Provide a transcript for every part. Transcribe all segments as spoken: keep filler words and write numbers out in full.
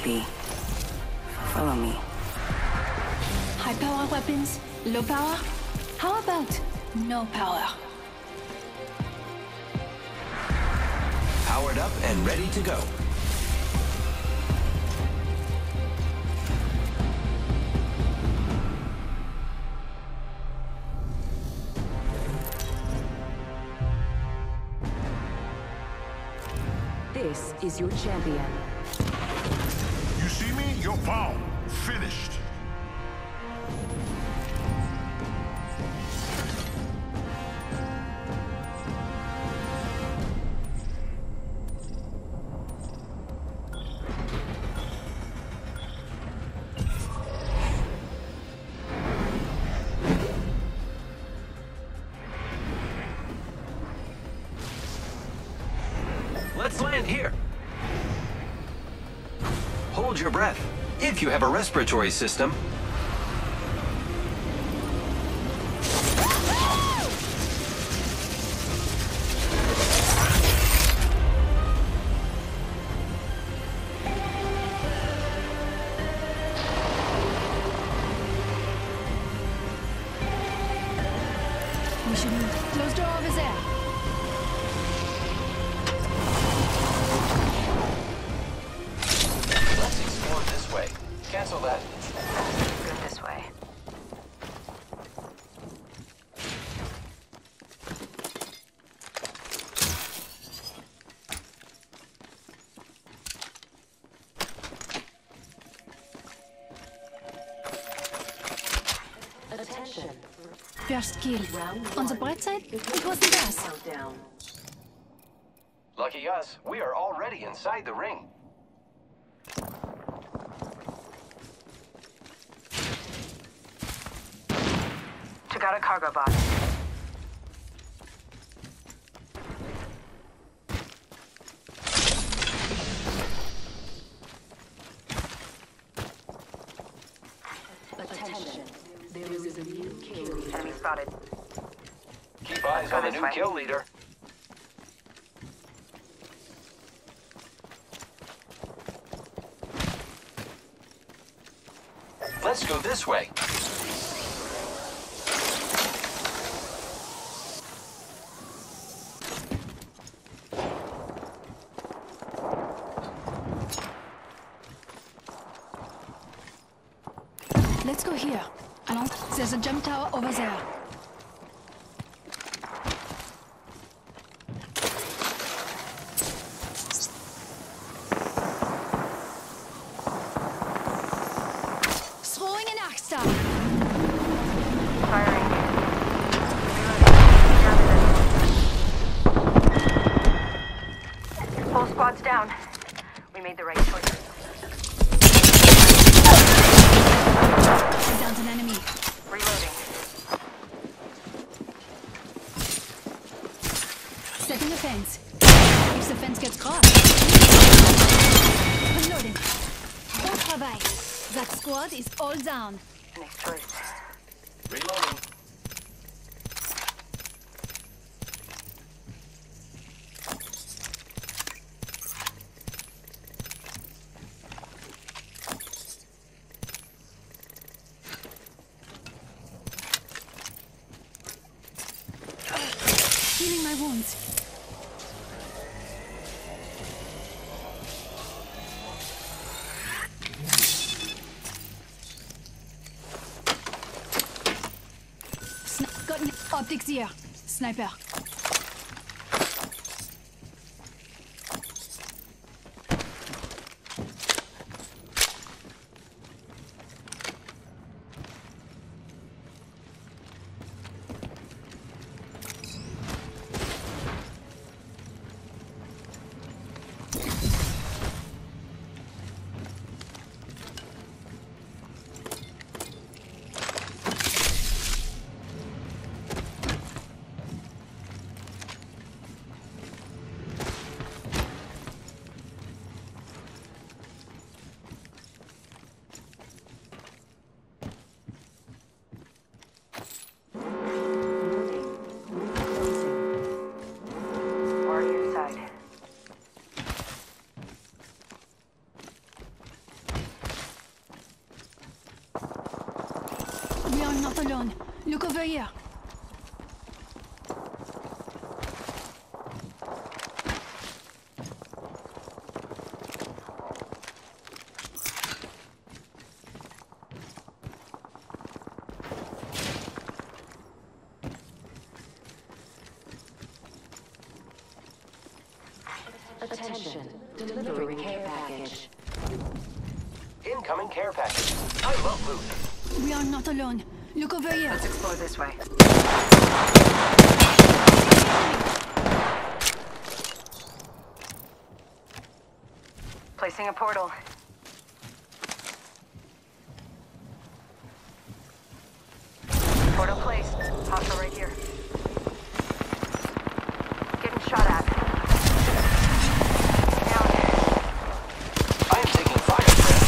be. Follow me. High power weapons? Low power? How about no power? Powered up and ready to go. This is your champion. You see me? Your power. Finished. Let's land here. Hold your breath, if you have a respiratory system. We should move. Close door over there. Let's explore this way. Cancel that. Go this way. Attention. First kill. Round On the one. bright side, it wasn't us. Countdown. Lucky us, we are already inside the ring. Took out a cargo bot. Attention. There is a new kill leader. Enemy spotted. Keep eyes Go on the this new way. kill leader. Let's go this way. Let's go here. Allons, there's a jump tower over there. Throwing an arc star. Firing. Reloading. Full squad's down. We made the right choice. I downed an enemy. Reloading. Setting a fence. If the fence gets crossed. Reloading. Bon travail. That squad is all down. Next choice. Reloading. Healing my wounds. Sni- got an optics here. Sniper. are not alone. Look over here. Attention, delivering care package. Incoming care package. I love loot. We are not alone. Look over here. Let's explore this way. Placing a portal. Portal placed. Hostile right here. Getting shot at. Down. I am taking fire, friend.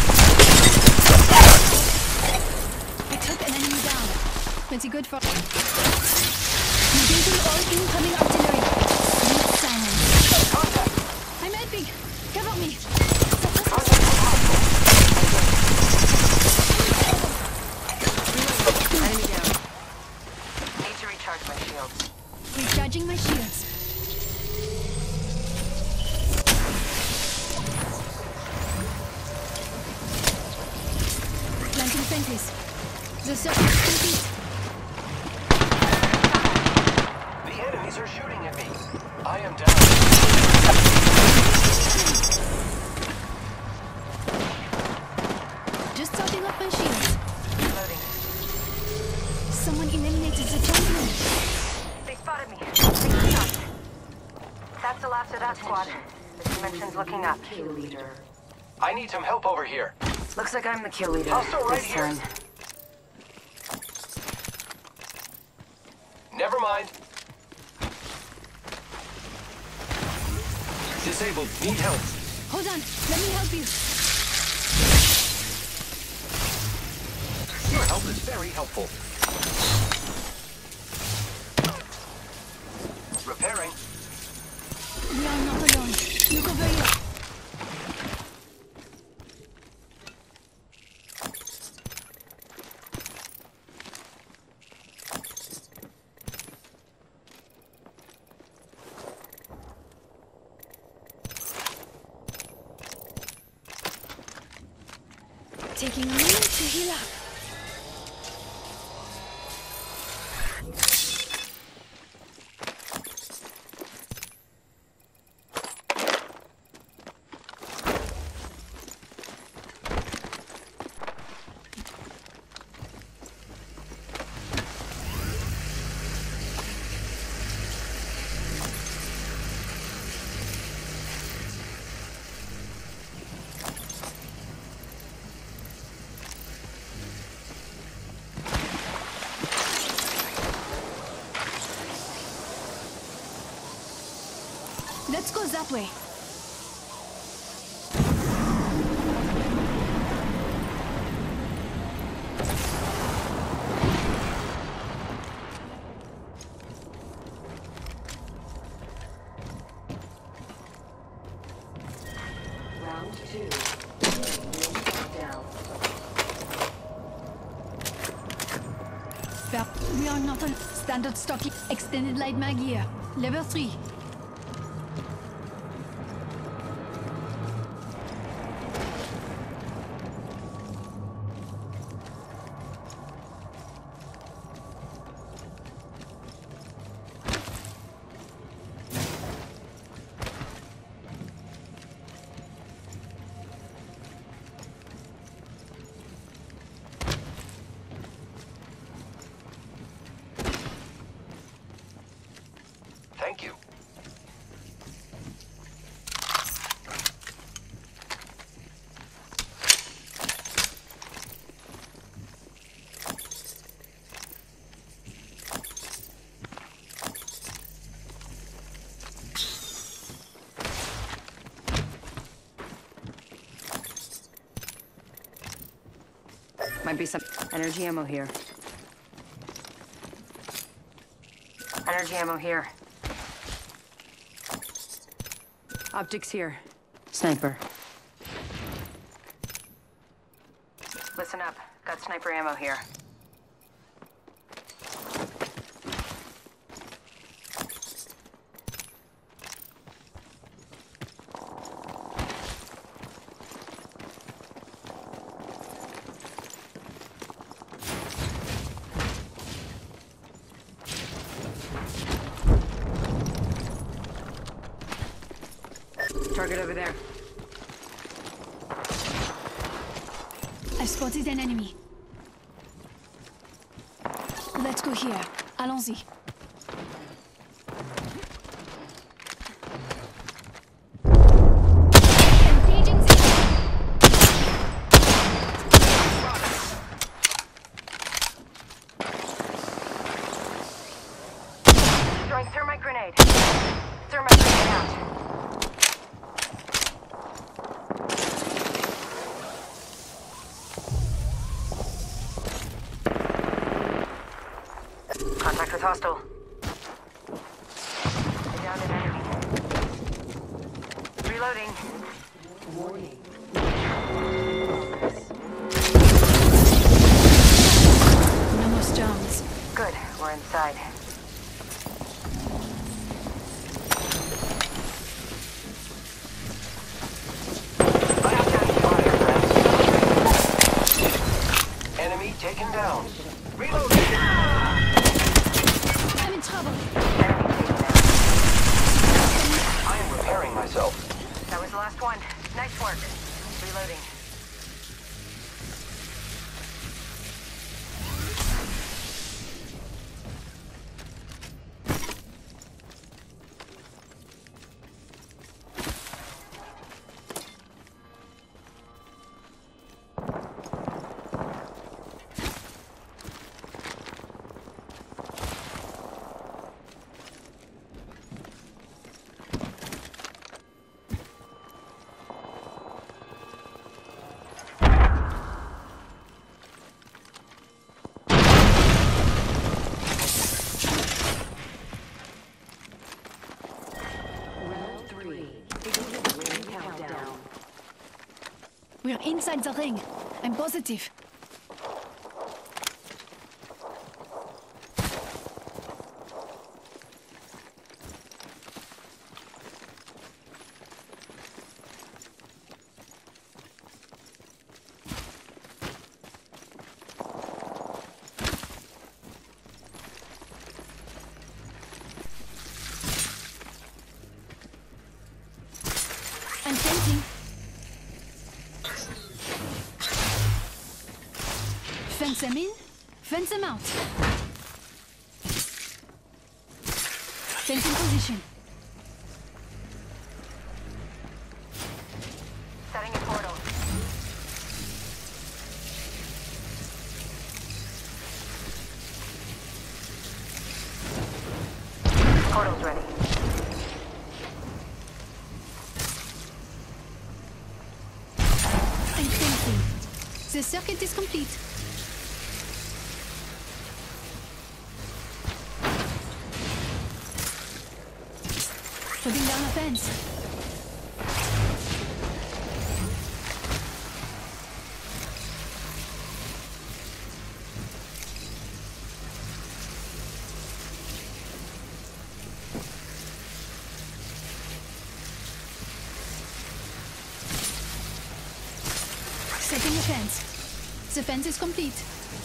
I took an enemy down. Pretty good for... Engaging all incoming artillery. Use silence. Contact. I'm helping. Cover me. Contact with hostile. Enemy down. Need to recharge my shields. Recharging my shields. Planting sentries. The circle is complete. The enemies are shooting at me. I am down. Just topping up my shields. Reloading. Someone eliminated the champion. They spotted me. Taking shots. That's the last of that squad. This dimension's looking up. Kill leader. I need some help over here. Looks like I'm the kill leader. Hostile right this here. time. Never mind. Disabled. Need help. Hold on. Let me help you. Your help is very helpful. Repairing. We are not alone. Look over here. Taking a minute to heal up. Let's go that way. Round two. Down. Fair. We are not on standard stock. Extended light mag here. Level three. Thank you. Might be some energy ammo here. Energy ammo here. Optics here. Sniper. Listen up. Got sniper ammo here. Target over there. I've spotted an enemy. Let's go here. Allons-y. Engaging the... Throwing thermite grenade. Thermite grenade out. Contact with hostile. Down an enemy. Reloading. Warning. No more storms. Good, we're inside. Enemy taken down. Reloading. I'm in trouble. Enemy taken down. I am repairing myself. That was the last one. Nice work. Reloading. Round three. Beginning ring countdown. We're inside the ring. I'm positive. I'm fencing. Fence them in, fence them out. Fence in position. Setting a portal. Portal's ready. I'm fencing. The circuit is complete. Putting down a fence. Setting a fence. The fence is complete.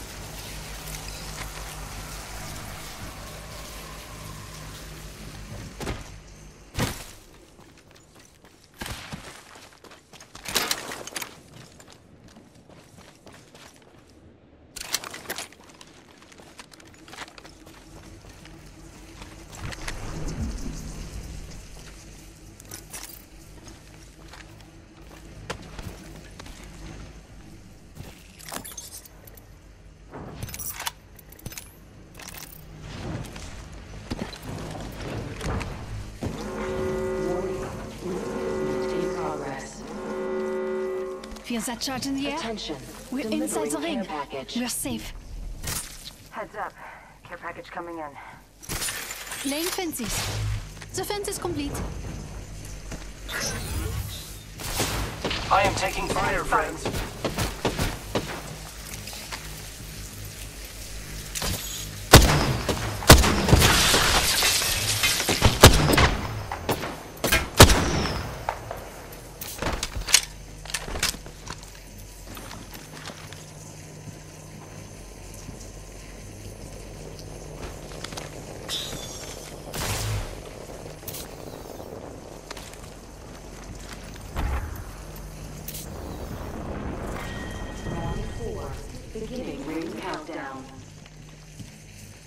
Feel that charge in the air? Attention. We're Delivering inside the ring. care package. We're safe. Heads up. Care package coming in. Laying fences. The fence is complete. I am taking fire, friends.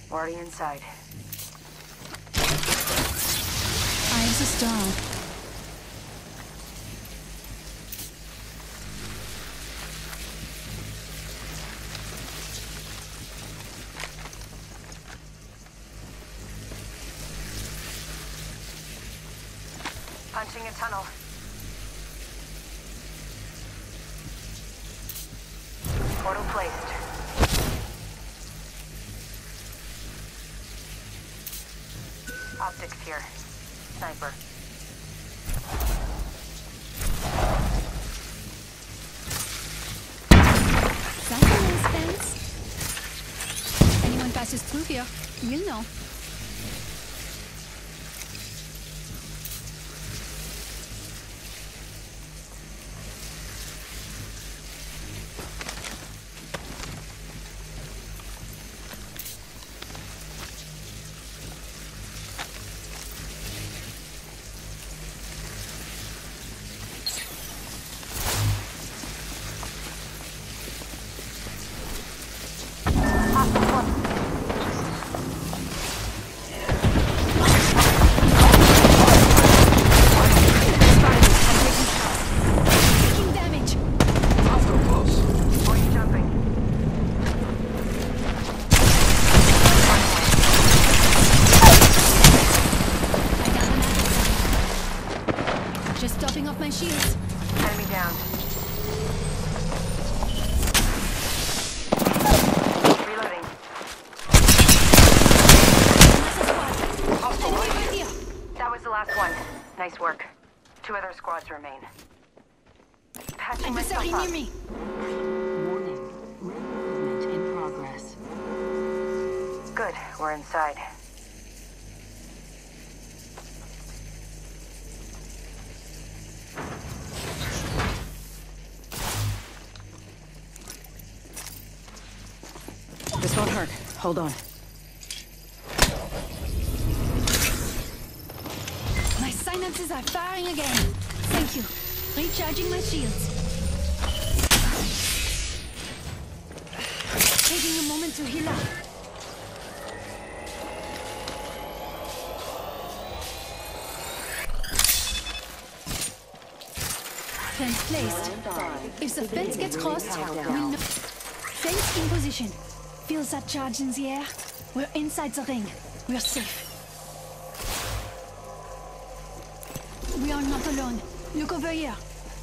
Already inside. I am the star. Punching a tunnel. Portal placed. Optics here. Sniper. That's a nice fence. Anyone passes through here, you'll know. Taking damage. Hostile close. Where are you jumping? I got another. Just topping off my shields. Enemy down. Reloading. Enemy right here. That was the last one. Nice work. Two other squads remain. Patching myself Adversary up. near me. Warning. Ring movement in progress. Good. We're inside. This won't hurt. Hold on. My silences are firing again. Thank you. Recharging my shields. Taking a moment to heal up. Fence placed. If the fence gets crossed, we'll know. Fence in position. Feel that charge in the air? We're inside the ring. We're safe. We are not alone. Look over here.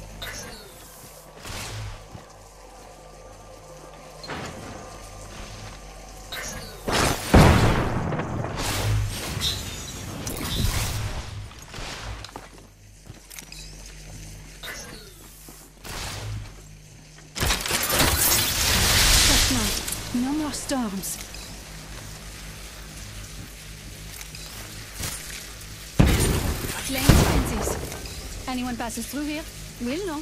Just now. No more storms. Laying fences. Anyone passes through here, will know.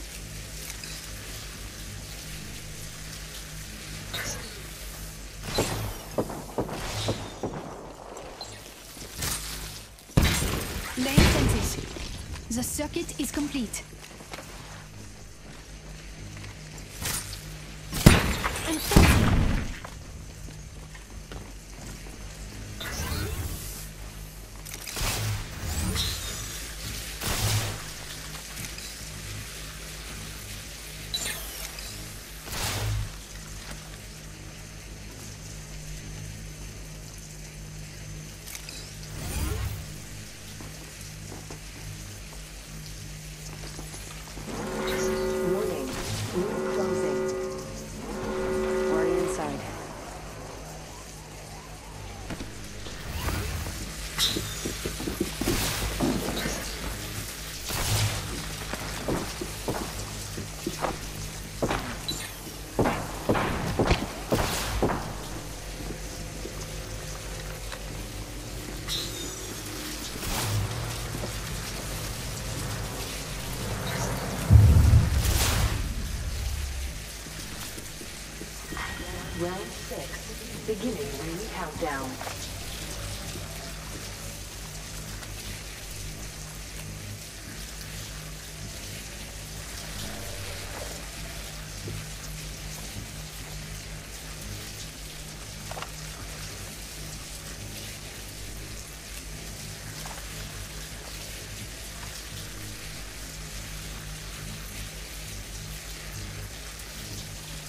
Laying fences. The circuit is complete. And fencing. Warning. Ring closing. Already inside. Round six. Beginning ring countdown.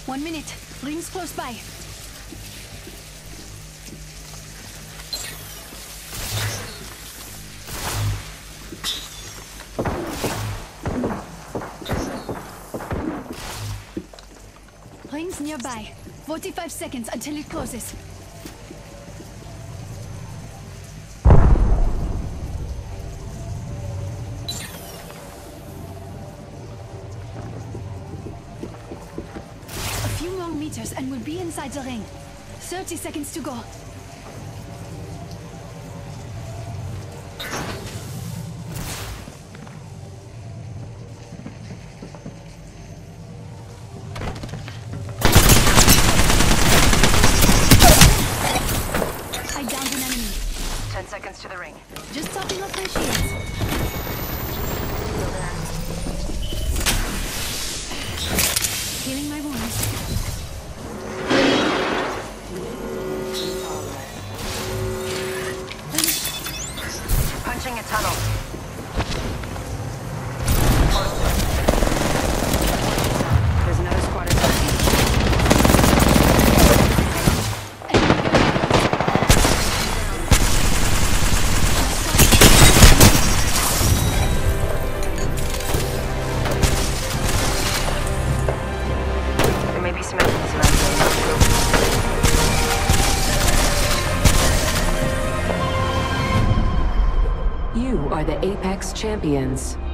One minute. Rings close by. Rings nearby. forty-five seconds until it closes. A few more meters and we'll be inside the ring. thirty seconds to go. I downed an enemy. Ten seconds to the ring. Just topping up my shields. Healing my wounds. Punching a tunnel. There's another squad attacking. There may be some evidence around here. You are the Apex Champions.